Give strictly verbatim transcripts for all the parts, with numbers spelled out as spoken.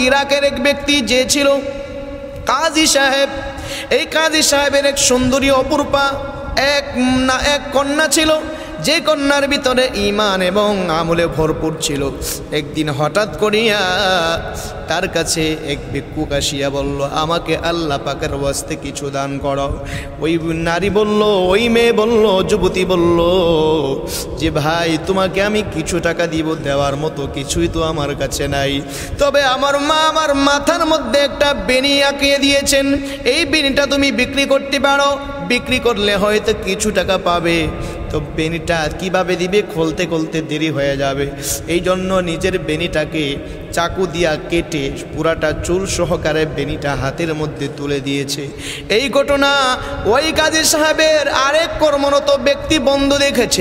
ইরাকের এক ব্যক্তি যে ছিল কাজী সাহেব, এই কাজী সাহেবের এক সুন্দরী অপরূপা এক না এক কন্যা ছিল, যে কন্যার ভিতরে ঈমান এবং আমলে ভরপুর ছিল। একদিন হঠাৎ করিয়া তার কাছে এক ভিক্ষুক আসিয়া বলল, আমাকে আল্লাহ পাকের ওয়াস্তে কিছু দান করো। ওই নারী বলল, ওই মেয়ে বলল, যুবতী বলল যে ভাই তোমাকে আমি কিছু টাকা দিব, দেওয়ার মতো কিছুই তো আমার কাছে নাই, তবে আমার মা আমার মাথার মধ্যে একটা বেনি আঁকিয়ে দিয়েছেন, এই বেনিটা তুমি বিক্রি করতে পারো, বিক্রি করলে হয়তো কিছু টাকা পাবে। তো বেনিটা কিভাবে দিবে, খুলতে খুলতে দেরি হয়ে যাবে, এই জন্য নিজের বেনিটাকে চাকু দিয়া কেটে পুরাটা চুল সহকারে বেনিটা হাতের মধ্যে তুলে দিয়েছে। এই ঘটনা ওই কাজী সাহেবের আরেক কর্মরত ব্যক্তি বন্ধু দেখেছে।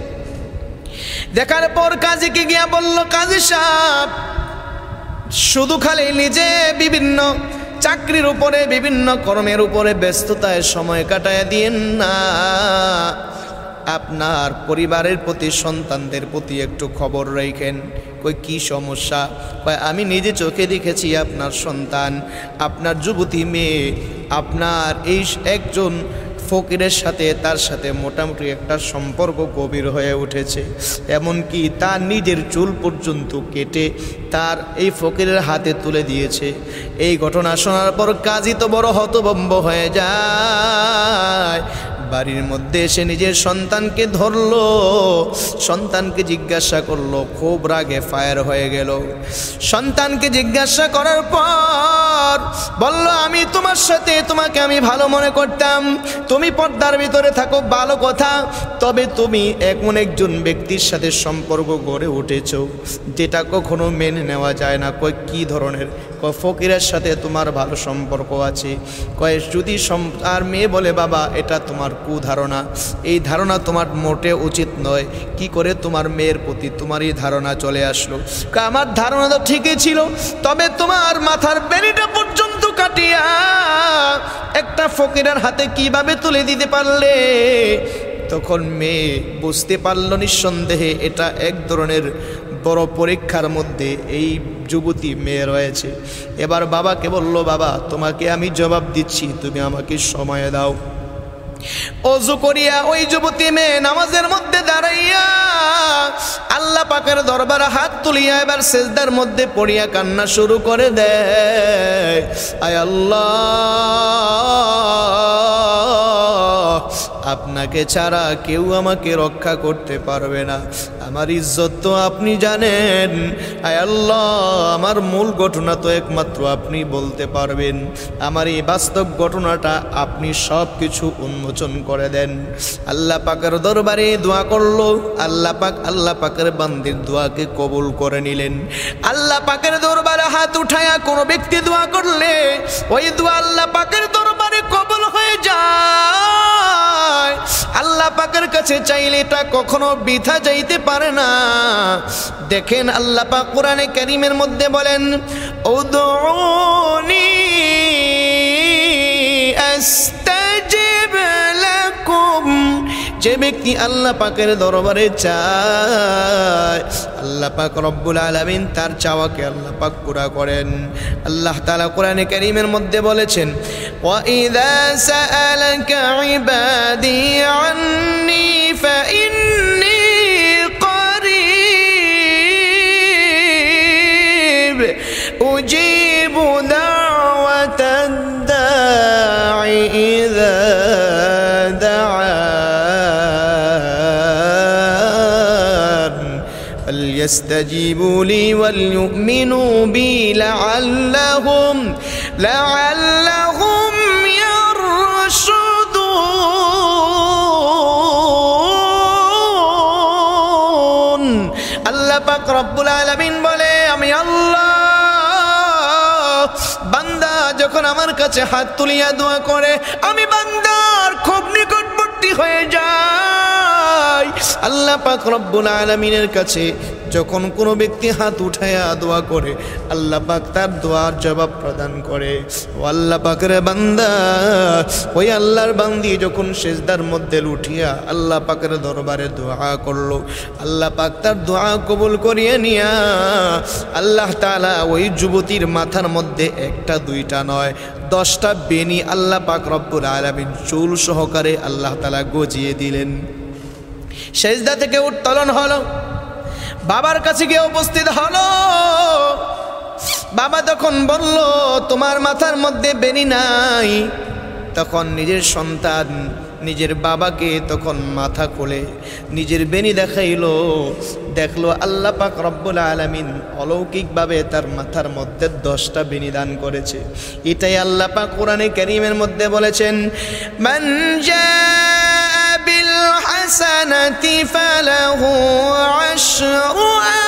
দেখার পর কাজীকে গিয়া বলল, কাজী সাহেব শুধু খালি নিজে বিভিন্ন চাকরির উপরে বিভিন্ন কর্মের উপরে ব্যস্ততায় সময় কাটায় দিয়েন না, আপনার পরিবারের প্রতি সন্তানদের প্রতি একটু খবর রাখেন। কই কি সমস্যা? কয় আমি নিজে চোখে দেখেছি আপনার সন্তান, আপনার যুবতী মেয়ে আপনার এই একজন ফকিরের সাথে তার সাথে মোটামুটি একটা সম্পর্ক গভীর হয়ে উঠেছে, এমনকি তার নিজের চুল পর্যন্ত কেটে তার এই ফকিরের হাতে তুলে দিয়েছে। এই ঘটনা শোনার পর কাজী তো বড় হতভম্ব হয়ে যায়। বাড়ির মধ্যে এসে নিজের সন্তানকে ধরলো, সন্তানকে জিজ্ঞাসা করলো, খুব রাগে ফায়ার হয়ে গেল। সন্তানকে জিজ্ঞাসা করার পর বলল, আমি তোমার সাথে তোমাকে আমি ভালো মনে করতাম, তুমি পর্দার ভিতরে থাকো ভালো কথা, তবে তুমি এমন একজন ব্যক্তির সাথে সম্পর্ক গড়ে উঠেছ যেটা কখনো মেনে নেওয়া যায় না। কয় কি ধরনের? কয় ফকিরের সাথে তোমার ভালো সম্পর্ক আছে। কয় যদি আর মেয়ে বলে, বাবা এটা তোমার কুধারণা, এই ধারণা তোমার মোটে উচিত নয়, কি করে তোমার মেয়ের প্রতি তোমার এই ধারণা চলে আসলো? আমার ধারণা তো ঠিকই ছিল, তবে তোমার মাথার বেনিটা পর্যন্ত কাটিয়া একটা ফকিরের হাতে কিভাবে তুলে দিতে পারলে? তখন মেয়ে বুঝতে পারল নিঃসন্দেহে এটা এক ধরনের বড় পরীক্ষার মধ্যে এই যুবতী মেয়ে রয়েছে। এবার বাবাকে বলল, বাবা তোমাকে আমি জবাব দিচ্ছি, তুমি আমাকে সময় দাও। ওযু করিয়া ওই যুবতী মেয়ে নামাজের মধ্যে দাঁড়াইয়া আল্লাহ পাকের দরবারে হাত তুলিয়া এবার সিজদার মধ্যে পড়িয়া কান্না শুরু করে দেয়। আয় আল্লাহ, আপনাকে ছাড়া কেউ আমাকে রক্ষা করতে পারবে না, আমার ইজ্জত তো আপনি জানেন। আয় আল্লাহ, আমার মূল ঘটনা তো একমাত্র আপনি বলতে পারবেন, আমার এই বাস্তব ঘটনাটা আপনি সব কিছু উন্মোচন করে দেন। আল্লাহ পাকের দরবারে দোয়া করলো, আল্লাহ পাক আল্লাহ পাকের বান্দির দোয়াকে কবুল করে নিলেন। আল্লাহ পাকের দরবারে হাত উঠায়া কোনো ব্যক্তি দোয়া করলে ওই দোয়া আল্লাহ পাকের দরবারে কবুল হয়ে যায়। আল্লাহ পাকের কাছে চাইলে এটা কখনো বৃথা যাইতে পারে না। দেখেন আল্লাহ পাক কোরআনে কারীমের মধ্যে বলেন, উদউনি আস্তাজিব লাকুম, যে ব্যক্তি আল্লাহ পাকের দরবারে চায় আল্লাহ পাক রব্বুল আলামিন তার চাওয়াকে আল্লাহ পাক পুরা করেন। আল্লাহ তাআলা কোরআনে কারীমের মধ্যে বলেছেন, ওয়া ইযা সাআলাকা ইবাদি আন্নী ফাইন্নী করিব উজিবু দাওয়াতাদ দাঈ ইযা فليستجيبوا لي وليؤمنوا بي لعلهم لعلهم يرشدون। আল্লাহ পাক রব্বুল আলামিন বলে, আমি আল্লাহ বান্দা যখন আমার কাছে হাত তুলিয়া দোয়া করে আমি বান্দার খুব নিকটবর্তী হয়ে যাই। আল্লাহ পাক রব্বুল আলামিনের কাছে যখন কোনো ব্যক্তি হাত উঠায়া দোয়া করে আল্লাহ পাক তার দোয়ার জবাব প্রদান করে। ও আল্লাহ পাকের বান্দা, ওই আল্লাহর বান্দি যখন সিজদার মধ্যে লুটিয়া আল্লাহ পাকের দরবারে দোয়া করলো, আল্লাহ পাক তার দোয়া কবুল করিয়ে নিয়া আল্লাহ তাআলা ওই যুবতীর মাথার মধ্যে একটা দুইটা নয় দশটা বেনি আল্লাহ পাক রব্বুল আলামিন চুল সহকারে আল্লাহ তাআলা গজিয়ে দিলেন। সিজদা থেকে উত্তোলন হলো, বাবার কাছে গিয়ে উপস্থিত হলো। বাবা তখন বলল, তোমার মাথার মধ্যে বেনি নাই। তখন নিজের সন্তান নিজের বাবাকে তখন মাথা খুলে নিজের বেনি দেখাইলো, দেখলো আল্লাহ পাক রব্বুল আলামিন অলৌকিকভাবে তার মাথার মধ্যে দশটা বেনি দান করেছে। এটাই আল্লাহ পাক কোরআনে কারীমের মধ্যে বলেছেন, মান জাআ বিল হাসানাতি ফালাহু আশরু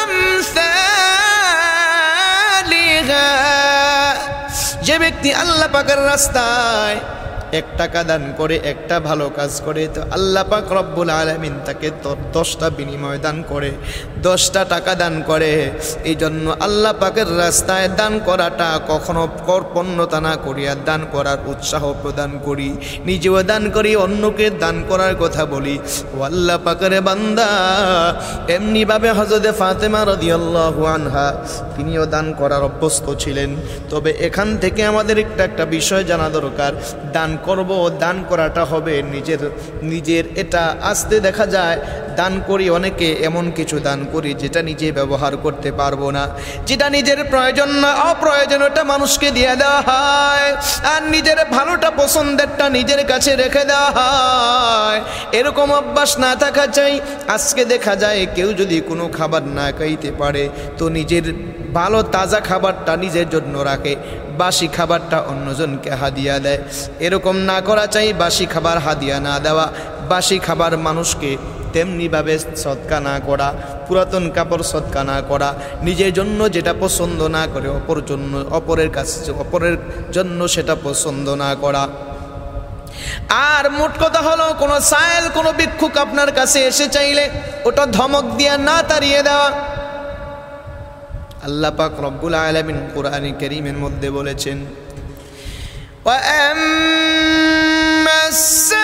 আমসালিহা। যে ব্যক্তি আল্লাহ পাকের রাস্তায় এক টাকা দান করে, একটা ভালো কাজ করে, তো আল্লাহ পাক রব্বুল আলামিন তাকে দশটা বিনিময় দান করে, দশটা টাকা দান করে। এই জন্য আল্লাহ পাকের রাস্তায় দান করাটা কখনো কর্পণ্যতা না করিয়া দান করার উৎসাহ প্রদান করি, নিজেও দান করি, অন্যকে দান করার কথা বলি। ও আল্লাহ পাকের বান্দা, এমনিভাবে হযরতে ফাতেমা রাদিয়াল্লাহু আনহা তিনিও দান করার অভ্যস্ত ছিলেন। তবে এখান থেকে আমাদের একটা একটা বিষয় জানা দরকার, দান করব, দান করাটা হবে নিজের নিজের এটা আসতে দেখা যায় দান করি অনেকে এমন কিছু দান করি যেটা নিজে ব্যবহার করতে পারবো না, যেটা নিজের প্রয়োজন না, অপ্রয়োজনটা মানুষকে দিয়ে দেওয়া হয়, আর নিজের ভালোটা পছন্দেরটা নিজের কাছে রেখে দেওয়া হয়। এরকম অভ্যাস না থাকা চাই। আজকে দেখা যায় কেউ যদি কোনো খাবার না খাইতে পারে তো নিজের ভালো তাজা খাবারটা নিজের জন্য রাখে, বাসি খাবারটা অন্যজনকে হাদিয়া দেয়। এরকম না করা চাই, বাসি খাবার হাদিয়া না দেওয়া, বাসি খাবার মানুষকে তেমনিভাবে সদকা না করা, পুরাতন কাপড় সদকা না করা, নিজের জন্য যেটা পছন্দ না করে অপর জন্য অপরের কাছে অপরের জন্য সেটা পছন্দ না করা। আর মোট কথা হলো, কোনো সায়েল কোনো ভিক্ষুক আপনার কাছে এসে চাইলে ওটা ধমক দিয়া না তাড়িয়ে দেওয়া। আল্লাহ পাক রব্বুল আলামিন কোরআনে কারীমের মধ্যে বলেছেন, ওয়া আম্মাস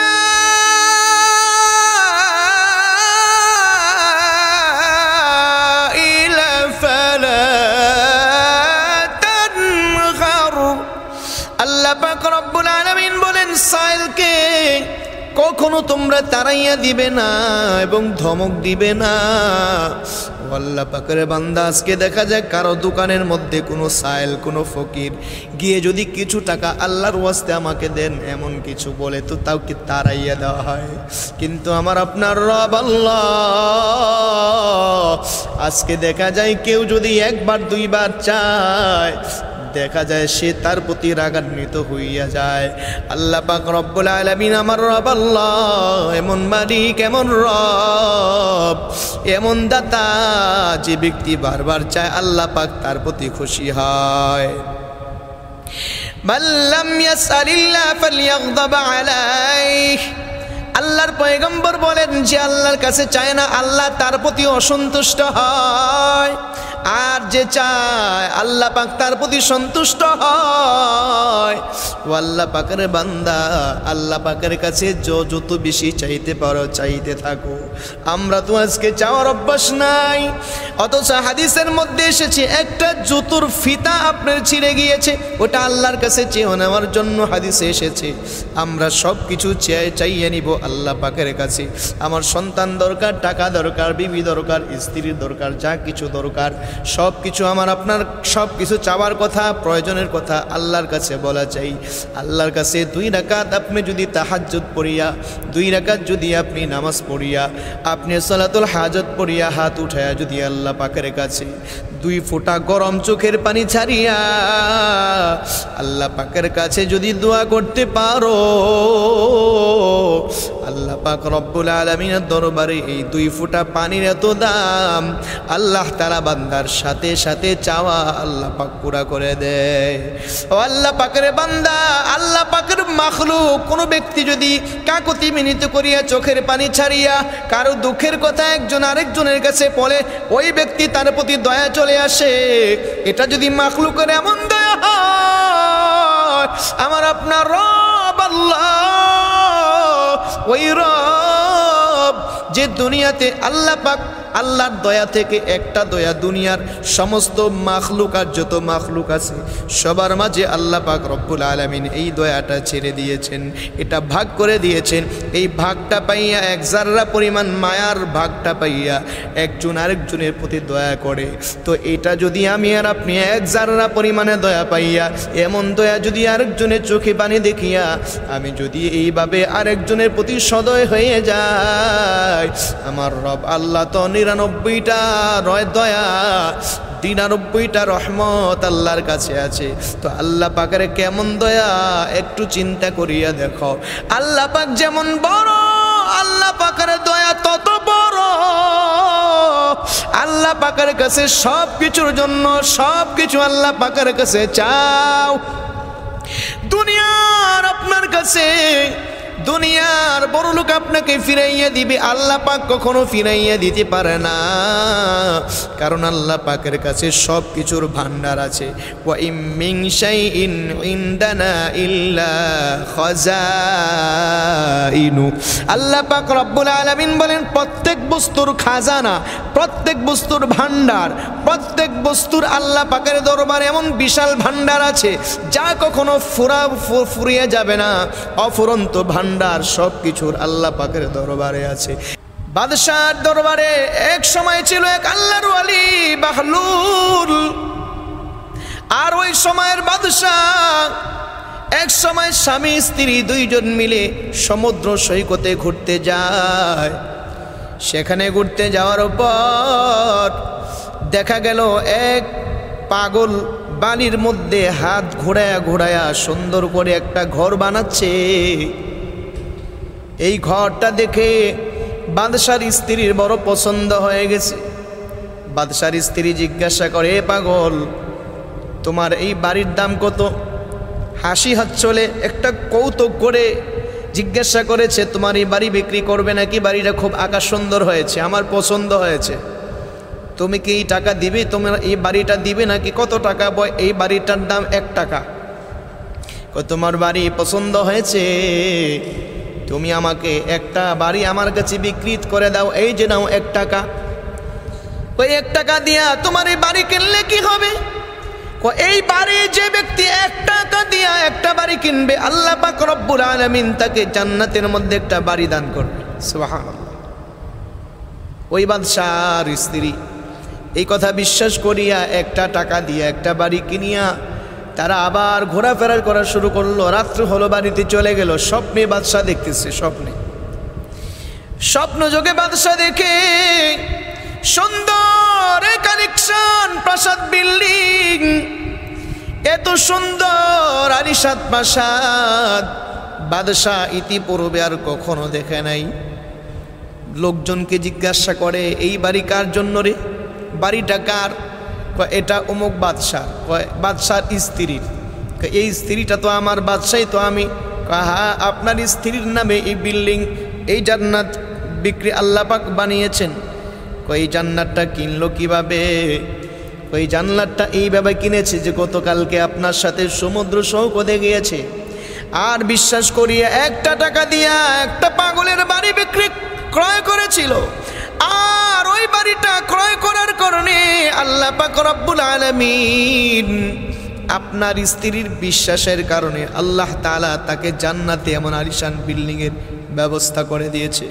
সাইলা ফালা তানহার। আল্লাহ পাক রব্বুল আলামিন বলেন, সাইলকে কখনো তোমরা তাড়াইয়া দিবে না এবং ধমক দিবে না। আল্লাহ পাকের বান্দা, আজকে দেখা যায় কারো দোকানের মধ্যে কোনো সায়েল, কোনো ফকির গিয়ে যদি কিছু টাকা আল্লাহর ওয়াস্তে আমাকে দেন এমন কিছু বলে তো তাও কি তাড়াইয়া দেওয়া হয়। কিন্তু আমার আপনার রব আল্লাহ, আজকে দেখা যায় কেউ যদি একবার দুইবার চায় দেখা যায় সে তার প্রতি রাগান্বিত হইয়া যায়। আল্লাহ পাক রব্বুল আলামিন আমার রব আল্লাহ এমন মালিক, এমন রব, এমন দাতা, যে ব্যক্তি বারবার চায় আল্লাহ পাক তার প্রতি খুশি হয়। মাল্লাম ইয়াসআলিল্লাহ ফালইয়াগদাব আলাইহি। আল্লাহর পয়গম্বর বলেন, যে আল্লাহর কাছে চায় না আল্লাহ তার প্রতি অসন্তুষ্ট হয়, আর যে চায় আল্লাহ পাক তার প্রতি সন্তুষ্ট হয়। ও আল্লাহ পাকের বান্দা, আল্লাহ পাকের কাছে যত বেশি চাইতে পারো চাইতে থাকো। আমরা তো আজকে চাওয়ার অভ্যাস নাই, অথচ হাদিসের মধ্যে এসেছে একটা জুতোর ফিতা আপনার ছিঁড়ে গিয়েছে, ওটা আল্লাহর কাছে চেয়ে নেওয়ার জন্য হাদিসে এসেছে। আমরা সব কিছু চেয়ে চাইয়ে নিব আল্লাহ পাকের কাছে। আমার সন্তান দরকার, টাকা দরকার, বিবি দরকার, স্ত্রীর দরকার, যা কিছু দরকার সব কিছু আমার আপনার সব কিছু চাওয়ার কথা, প্রয়োজনের কথা আল্লাহর কাছে বলা চাই। আল্লাহর কাছে দুই রাকাত আপনি যদি তাহাজ্জুদ পড়িয়া, দুই রাকাত যদি আপনি নামাজ পড়িয়া, আপনি সালাতুল হাজত পড়িয়া হাত উঠায়া যদি আল্লাহ পাকের কাছে দুই ফোঁটা গরম চোখের পানি ছাড়িয়া আল্লাহ পাকের কাছে যদি দোয়া করতে পারো, আল্লাহ পাক রব্বুল আলামিনের দরবারে এই দুই ফোঁটা পানির এত দাম। আল্লাহ তাআলা বান্দা করার সাথে সাথে চাওয়া আল্লাহ পাক পুরা করে দেয়। ও আল্লাহ পাকের বান্দা, আল্লাহ পাকের মাখলুক কোনো ব্যক্তি যদি কাকুতি মিনতি করিয়া চোখের পানি ছাড়িয়া কারো দুঃখের কথা একজন আরেকজনের কাছে বলে, ওই ব্যক্তি তার প্রতি দয়া চলে আসে। এটা যদি মাখলুকের এমন দয়া হয়, আমার আপনার রব আল্লাহ, ওই রব যে দুনিয়াতে আল্লাহ পাক আল্লাহর দয়া থেকে একটা দয়া দুনিয়ার সমস্ত মাখলুক আর যত মাখলুক আছে সবার মাঝে আল্লাহ পাক রব্বুল আলামিন এই দয়াটা ছেড়ে দিয়েছেন, এটা ভাগ করে দিয়েছেন। এই ভাগটা পাইয়া এক জাররা পরিমাণ মায়ার ভাগটা পাইয়া একজন আরেকজনের প্রতি দয়া করে। তো এটা যদি আমি আর আপনি এক জাররা পরিমাণে দয়া পাইয়া, এমন দয়া যদি আরেকজনের চোখে পানি দেখিয়া আমি যদি এইভাবে আরেকজনের প্রতি সদয় হয়ে যায়, আমার রব আল্লাহ তো নিরানব্বইটা রয় দয়া, নিরানব্বইটা রহমত আল্লাহর কাছে আছে। তো আল্লাহ পাকের কেমন দয়া একটু চিন্তা করিয়া দেখো। আল্লাহ পাক যেমন বড়, আল্লাহ পাকের দয়া তত বড়। আল্লাহ পাকের কাছে সব কিছুর জন্য সব কিছু আল্লাহ পাকের কাছে চাও। দুনিয়ার আপনার কাছে দুনিয়ার বড় লোক আপনাকে ফিরাইয়া দিবে, আল্লাহ পাক কখনো ফিরাইয়া দিতে পারে না, কারণ আল্লাহ পাকের কাছে সব কিছুর ভান্ডার আছে। ওয়া ইম মিন শাইইন ইনদানা ইল্লা খাজাইনু। আল্লাহ পাক রব্বুল আলামিন বলেন, প্রত্যেক বস্তুর খাজানা, প্রত্যেক বস্তুর ভান্ডার, প্রত্যেক বস্তুর আল্লাহ পাকের দরবারে এমন বিশাল ভান্ডার আছে যা কখনো ফুরা ফুরিয়ে যাবে না। অফুরন্ত ভান্ডার সব কিছুর আল্লাহ পাকের দরবারে আছে। বাদশার দরবারে এক সময় ছিল এক আল্লাহর ওয়ালি বাহলুল। আর ওই সময়ের বাদশাহ এক সময় স্বামী স্ত্রী দুইজন মিলে সমুদ্র সৈকতে ঘুরতে যায়। সেখানে ঘুরতে যাওয়ার পর দেখা গেল এক পাগল বালির মধ্যে হাত ঘোরায়া ঘোরায়া সুন্দর করে একটা ঘর বানাচ্ছে। এই ঘরটা দেখে বাদশার স্ত্রীর বড় পছন্দ হয়ে গেছে। বাদশার স্ত্রী জিজ্ঞাসা করে, এ পাগল, তোমার এই বাড়ির দাম কত? হাসি হাতছলে একটা কৌতুক করে জিজ্ঞাসা করেছে, তোমার এই বাড়ি বিক্রি করবে নাকি? বাড়িটা খুব আকাশ সুন্দর হয়েছে, আমার পছন্দ হয়েছে, তুমি কি এই টাকা দিবে? তোমার এই বাড়িটা দিবে নাকি? কত টাকা? বয় এই বাড়িটার দাম এক টাকা। তোমার বাড়ি পছন্দ হয়েছে, তুমি আমাকে একটা বাড়ি আমার কাছে বিক্রি করে দাও, এই যে নাও এক টাকা। ওই এক টাকা দিয়া তোমার এই বাড়ি কিনলে কি হবে? এই বাড়ি যে ব্যক্তি এক টাকা দিয়া একটা বাড়ি কিনবে, আল্লাহ পাক রব্বুল আলামিন তাকে জান্নাতের মধ্যে একটা বাড়ি দান করবে। সুবহানাল্লাহ। ওই বাদশার স্ত্রী এই কথা বিশ্বাস করিয়া একটা টাকা দিয়া একটা বাড়ি কিনিয়া তারা আবার ঘোরাফেরা করা শুরু করলো। রাত্র হলো, বাড়িতে চলে গেল। স্বপ্নে বাদশা দেখতেছে, স্বপ্নে স্বপ্ন যোগে বাদশা দেখে সুন্দর কালেকশন, প্রাসাদ, বিল্ডিং, এত সুন্দর আলিশান প্রাসাদ বাদশা ইতিপূর্বে আর কখনো দেখে নাই। লোকজনকে জিজ্ঞাসা করে, এই বাড়ি কার জন্য রে? বাড়িটা কার? এটা অমুক বাদশাহ, বাদশার স্ত্রীর। এই স্ত্রীটা তো আমার, বাদশাই তো আমি। হ্যাঁ, আপনার স্ত্রীর নামে এই বিল্ডিং, এই জান্নাত বিক্রি আল্লাহ পাক বানিয়েছেন। এই জান্নাতটা কিনলো কিভাবে? ওই জান্নাতটা এইভাবে কিনেছে যে গতকালকে আপনার সাথে সমুদ্র সৈকতে গিয়েছে, আর বিশ্বাস করিয়া একটা টাকা দিয়া একটা পাগলের বাড়ি বিক্রি ক্রয় করেছিল। আর ওই বাড়িটা ক্রয় করার কারণে আল্লাহ পাক রব্বুল আলামিন আপনার স্ত্রীর বিশ্বাসের কারণে আল্লাহ তাআলা তাকে জান্নাতে এমন আলিশান বিল্ডিংয়ের ব্যবস্থা করে দিয়েছে।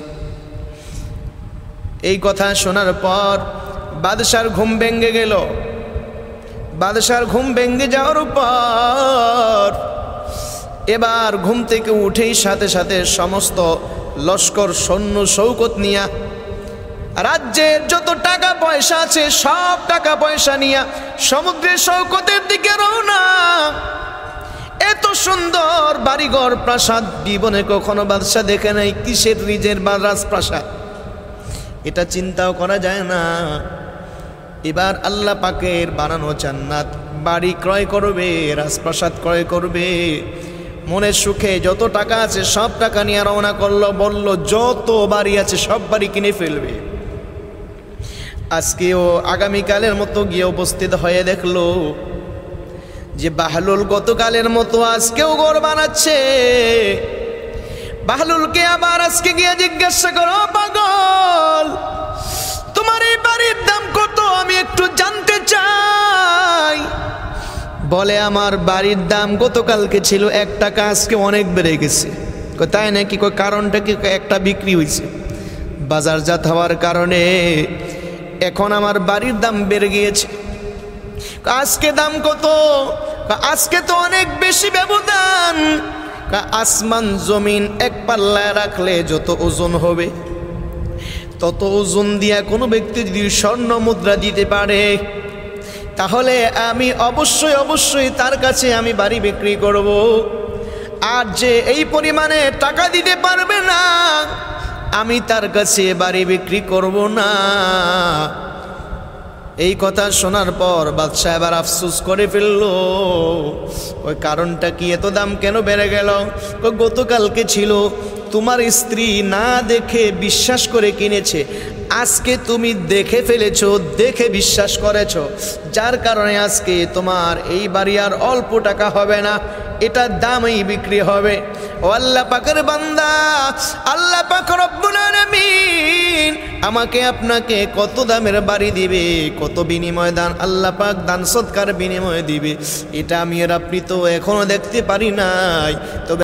এই কথা শোনার পর বাদশার ঘুম ভেঙে গেল। বাদশার ঘুম ভেঙে যাওয়ার পর এবার ঘুম থেকে উঠেই সাথে সাথে সমস্ত লস্কর সৈন্য শৌকত নিয়া, রাজ্যের যত টাকা পয়সা আছে সব টাকা পয়সা নিয়া সমুদ্রের সৈকতের দিকে রওনা। এত সুন্দর বাড়িঘর প্রাসাদ জীবনে কখনো বাদশা দেখে নাই। কিসের? নিজের বা রাজপ্রাসাদ, এটা চিন্তাও করা যায় না। এবার আল্লাহ পাকের বানানো জান্নাত বাড়ি ক্রয় করবে, রাজপ্রাসাদ ক্রয় করবে। মনের সুখে যত টাকা আছে সব টাকা নিয়ে রওনা করলো, বলল যত বাড়ি আছে সব বাড়ি কিনে ফেলবে। আজকেও আগামীকালের মতো গিয়ে উপস্থিত হয়ে দেখলো যে বাহলুল গতকালের মতো আজকেও ঘর বানাচ্ছে। বাহলুলকে আবার আজকে গিয়ে জিজ্ঞাসা করো, পাগল তোমার এই বাড়ির দাম কত, আমি একটু জানতে চাই। বলে আমার বাড়ির দাম গতকালকে ছিল এক টাকা, আজকে অনেক বেড়ে গেছে। তাই নাকি? কারণটা কি? একটা বিক্রি হয়েছে, বাজারজাত হওয়ার কারণে এখন আমার বাড়ির দাম বেড়ে গিয়েছে। আজকে দাম কত? আজকে তো অনেক বেশি ব্যবধান। আসমান জমিন এক পাল্লায় রাখলে যত ওজন হবে তত ওজন দিয়া কোনো ব্যক্তি যদি স্বর্ণ মুদ্রা দিতে পারে তাহলে আমি অবশ্যই অবশ্যই তার কাছে আমি বাড়ি বিক্রি করব। আর যে এই পরিমাণে টাকা দিতে পারবে না আমি তার কাছে বাড়ি বিক্রি করব না। এই কথা শোনার পর বাদশাহ এবার আফসোস করে ফেলল। ওই কারণটা কি, এত দাম কেন বেড়ে গেল? গতকালকে ছিল তোমার স্ত্রী না দেখে বিশ্বাস করে কিনেছে, আজকে তুমি দেখে ফেলেছো, দেখে বিশ্বাস করেছো, যার কারণে আজকে তোমার এই বাড়ি আর অল্প টাকা হবে না, এটার দামই বিক্রি হবে। ও আল্লাহ পাকের বান্দা, আল্লাহ পাক রব্বুল আলামিন আমাকে আপনাকে কত দামের বাড়ি দিবে, কত বিনিময় দান আল্লাহ পাক দান সৎকার বিনিময় দিবে, এটা আমি আর আপনি তো এখনো দেখতে পারি নাই। তবে